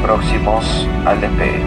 próximos al despegue.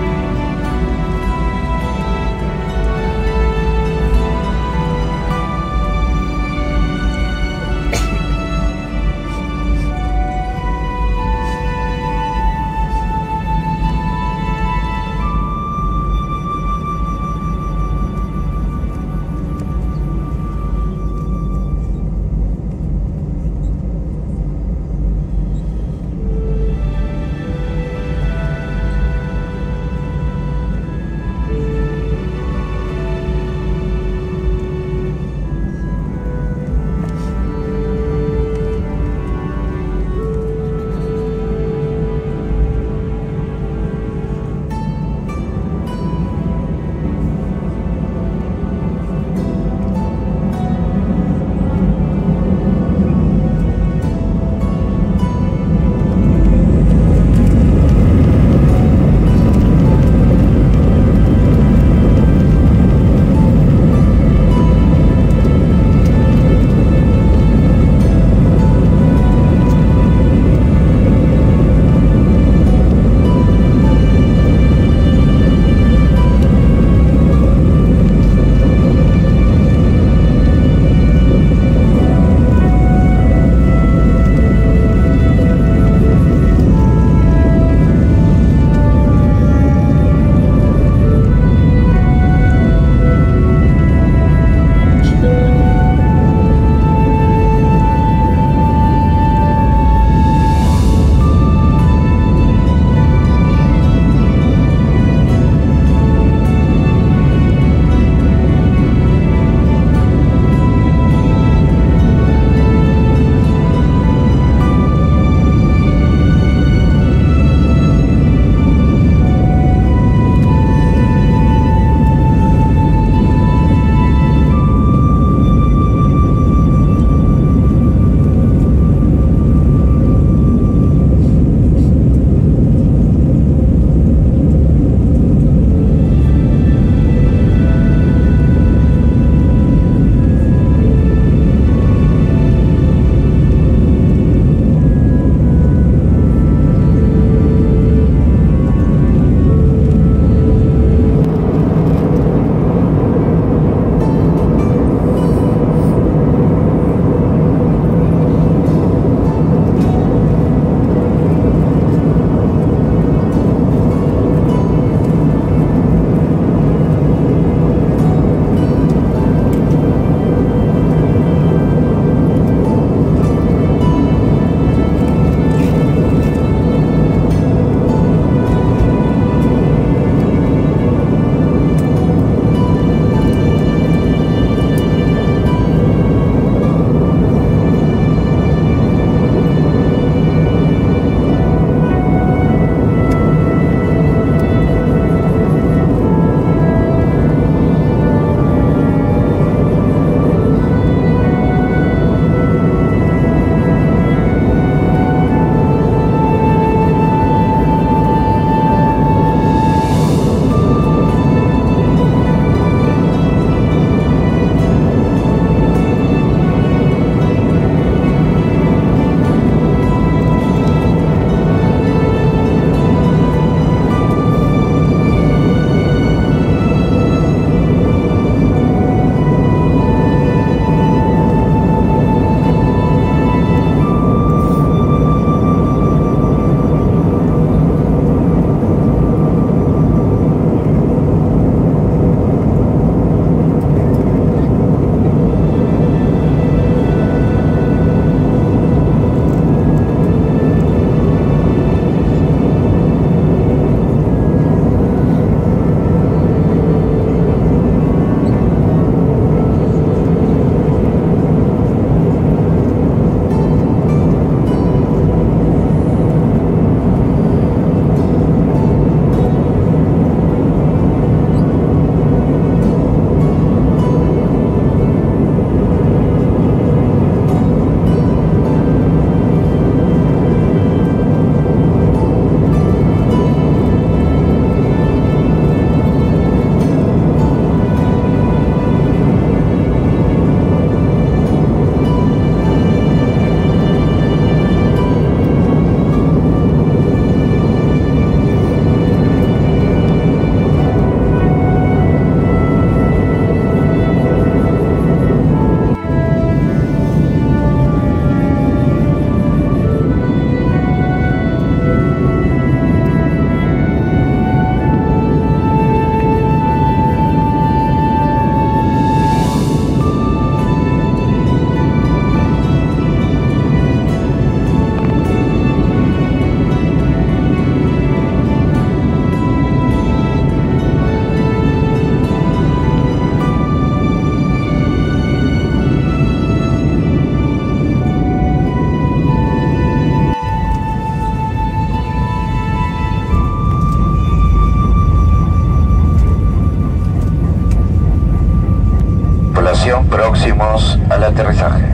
Próximos al aterrizaje.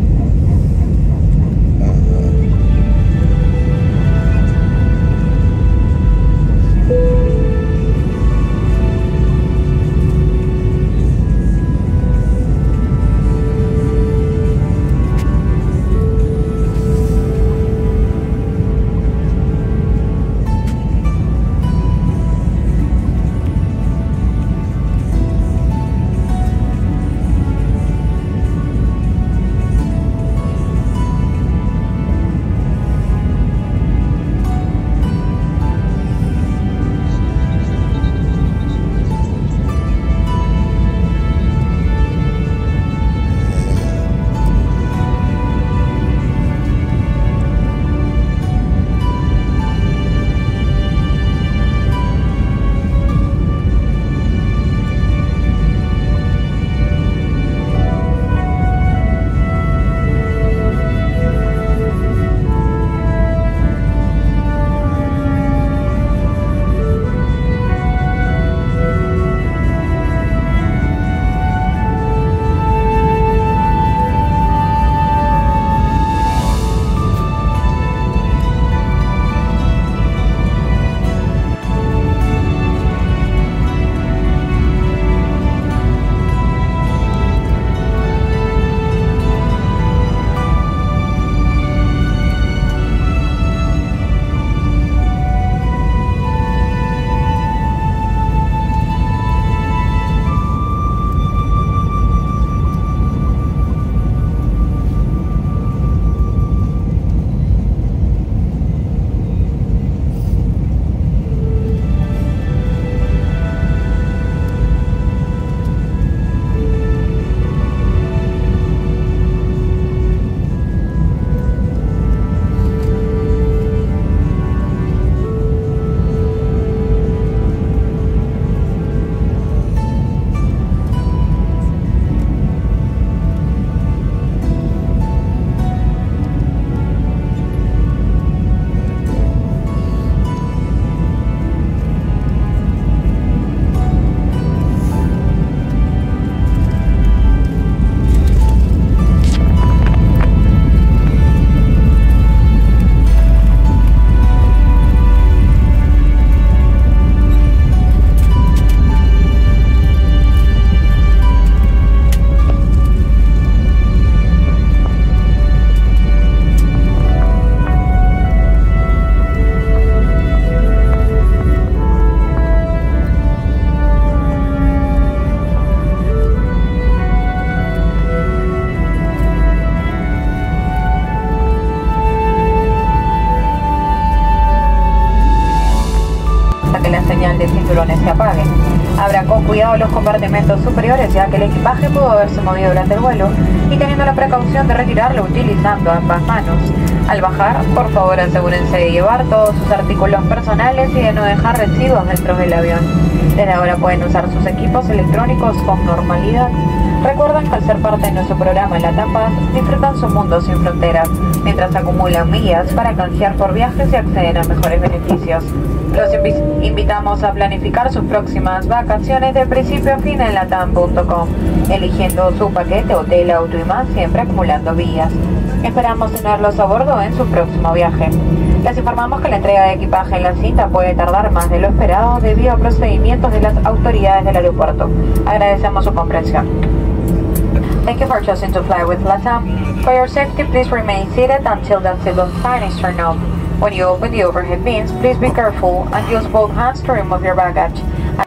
de cinturones se apague. Abran con cuidado los compartimentos superiores, ya que el equipaje pudo haberse movido durante el vuelo, y teniendo la precaución de retirarlo utilizando ambas manos. Al bajar, por favor asegúrense de llevar todos sus artículos personales y de no dejar residuos dentro del avión. Desde ahora pueden usar sus equipos electrónicos con normalidad. Recuerden que al ser parte de nuestro programa LATAM Pass, disfrutan su mundo sin fronteras, mientras acumulan millas para canjear por viajes y acceden a mejores beneficios. Los invitamos a planificar sus próximas vacaciones de principio a fin en latam.com, eligiendo su paquete, hotel, auto y más, siempre acumulando millas. Esperamos tenerlos a bordo en su próximo viaje. Les informamos que la entrega de equipaje en la cinta puede tardar más de lo esperado debido a procedimientos de las autoridades del aeropuerto. Agradecemos su comprensión. Thank you for choosing to fly with LATAM. For your safety, please remain seated until the seatbelt sign is turned off. When you open the overhead bins, please be careful and use both hands to remove your baggage.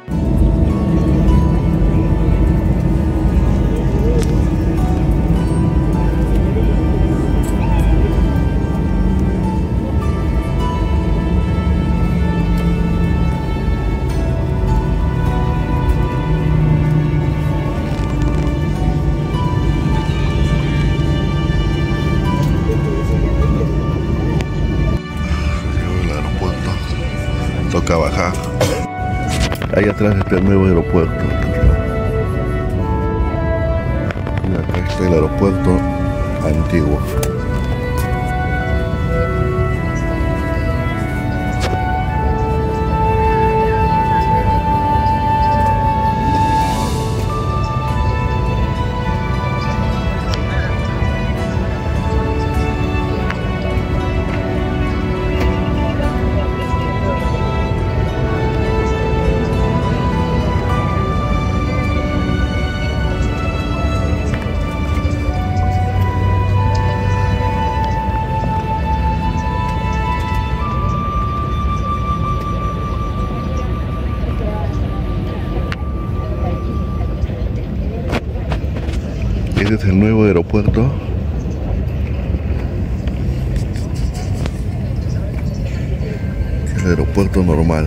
Toca bajar. Ahí atrás está el nuevo aeropuerto. Y acá está el aeropuerto antiguo. Este es el nuevo aeropuerto. El aeropuerto normal.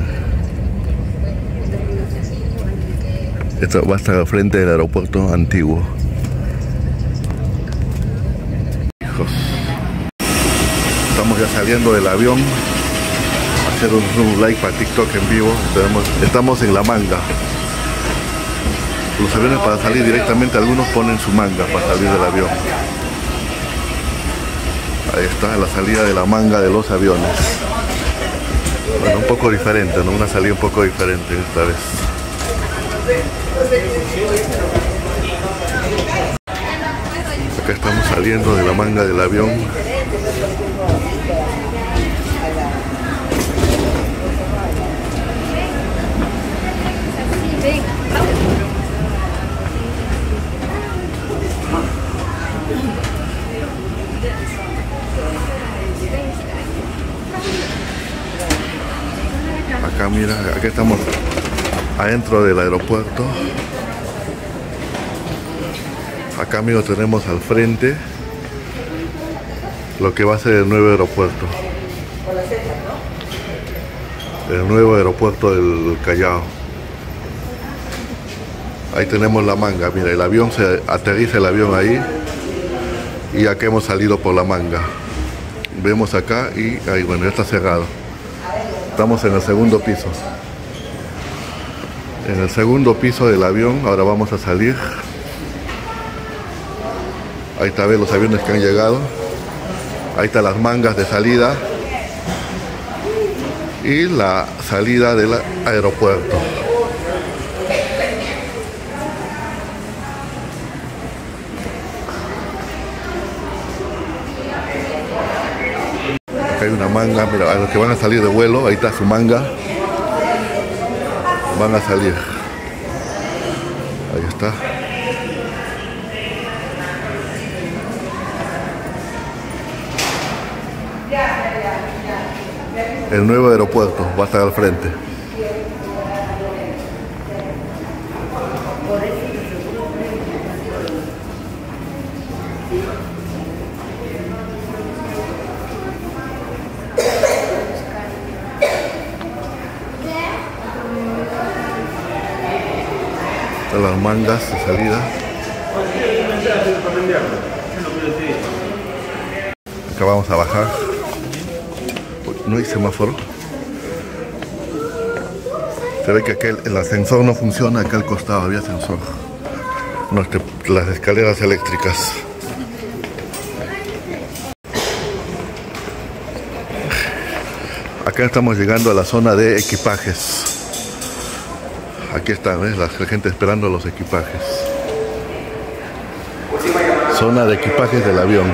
Esto va a estar al frente del aeropuerto antiguo. Hijos. Estamos ya saliendo del avión. Hacer un like para TikTok en vivo. Estamos en La Manga. Los aviones, para salir directamente, algunos ponen su manga para salir del avión. Ahí está la salida de La Manga de los aviones. Bueno, un poco diferente, ¿no? Una salida un poco diferente esta vez. Acá estamos saliendo de La Manga del avión. Acá mira, acá estamos adentro del aeropuerto. Acá, amigos, tenemos al frente lo que va a ser el nuevo aeropuerto. El nuevo aeropuerto del Callao. Ahí tenemos La Manga. Mira, el avión se aterriza, el avión ahí. Y acá hemos salido por La Manga. Vemos acá y ahí, bueno, ya está cerrado. Estamos en el segundo piso. En el segundo piso del avión. Ahora vamos a salir. Ahí está, ven los aviones que han llegado. Ahí están las mangas de salida. Y la salida del aeropuerto. Acá hay una manga, mira, a los que van a salir de vuelo, ahí está su manga. Van a salir. Ahí está. El nuevo aeropuerto va a estar al frente. Están las mangas de salida. Acá vamos a bajar. No hay semáforo. Se ve que el ascensor no funciona. Acá al costado había ascensor. No, las escaleras eléctricas. Acá estamos llegando a la zona de equipajes. Aquí está, ¿ves? La gente esperando los equipajes. Zona de equipajes del avión.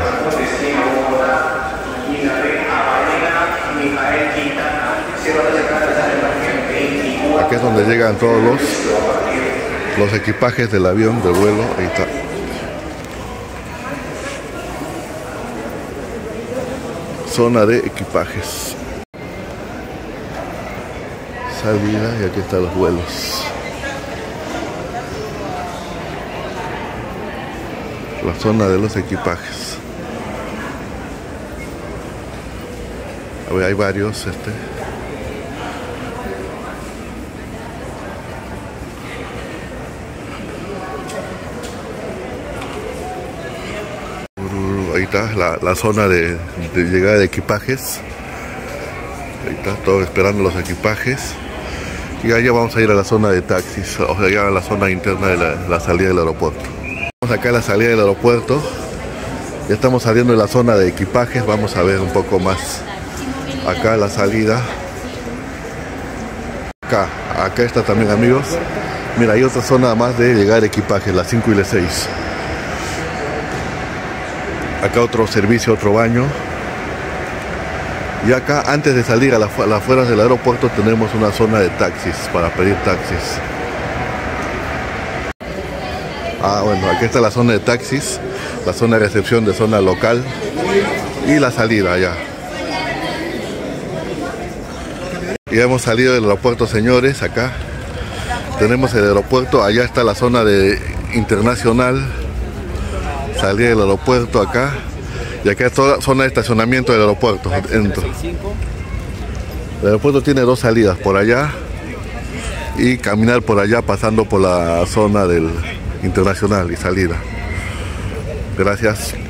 Aquí es donde llegan todos los equipajes del avión, del vuelo. Ahí está. Zona de equipajes. Salida, y aquí están los vuelos. La zona de los equipajes. A ver, hay varios, Ahí está la zona de llegada de equipajes. Ahí está, todos esperando los equipajes. Y allá vamos a ir a la zona de taxis, o sea, ya a la zona interna de la salida del aeropuerto. Estamos acá en la salida del aeropuerto. Ya estamos saliendo de la zona de equipajes. Vamos a ver un poco más. Acá la salida. Acá está también, amigos. Mira, hay otra zona más de llegar equipajes, las 5 y las 6. Acá otro servicio, otro baño. Y acá, antes de salir a las afueras del aeropuerto, tenemos una zona de taxis, para pedir taxis. Bueno, aquí está la zona de taxis, la zona de recepción de zona local y la salida allá. Ya hemos salido del aeropuerto, señores. Acá tenemos el aeropuerto, allá está la zona de internacional. Salida del aeropuerto acá. Y acá es toda la zona de estacionamiento del aeropuerto. Entro. El aeropuerto tiene dos salidas, por allá y caminar por allá pasando por la zona del internacional y salida. Gracias.